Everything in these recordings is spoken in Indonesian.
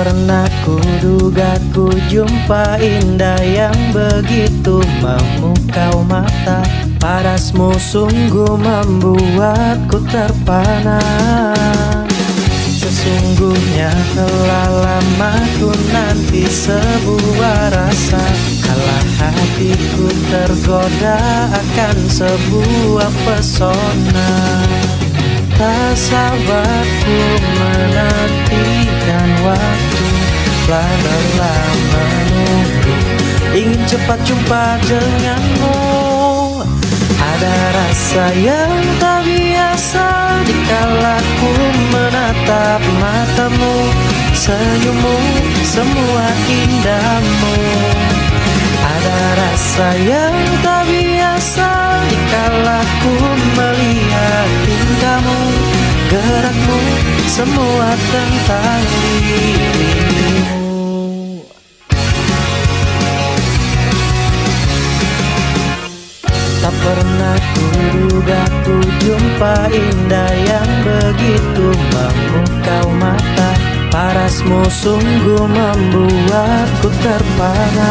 pernah kuduga ku jumpa indah yang begitu memukau mata. Parasmu sungguh membuatku terpana. Sesungguhnya telah lama ku nanti sebuah rasa, kala hatiku tergoda akan sebuah pesona. Tak sabar ku menantikan waktu, telah lelah menunggu, ingin cepat jumpa denganmu. Ada rasa yang tak biasa dikala ku menatap matamu, senyummu, semua indahmu. Ada rasa yang tak biasa dikala ku melihat tingkahmu, gerakmu, semua tentang dirimu. Tak pernah kuduga ku jumpa indah yang begitu memukau mata. Parasmu sungguh membuatku terpana.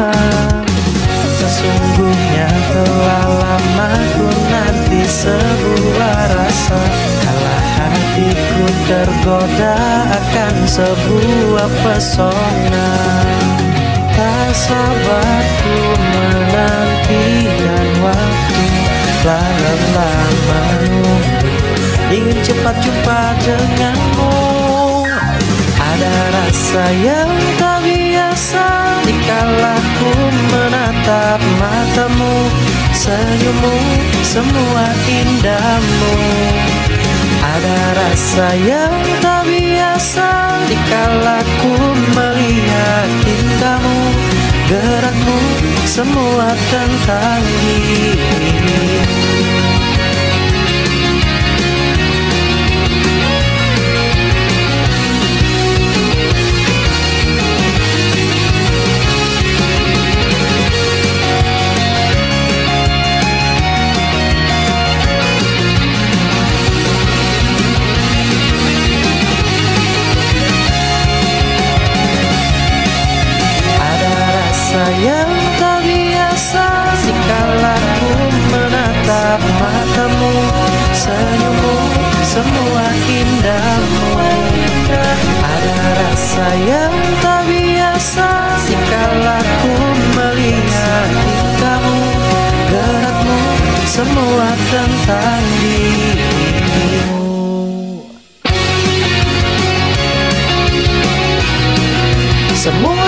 Sesungguhnya telah lama ku nanti sebuah rasa, kala hatiku tergoda akan sebuah pesona. Tak sabar ku menantikan waktu, telah lelah menunggu, ingin cepat jumpa denganmu. Ada rasa yang tak biasa dikala ku menatap matamu, senyummu, semua indahmu. Ada rasa yang tak biasa dikala ku melihat tingkahmu, gerakmu, semua tentang dirimu. Yang tak biasa dikala ku menatap matamu, senyummu, semua indahmu. Ada rasa yang tak biasa dikala ku melihat tingkahmu, gerakmu, semua tentang dirimu. Semua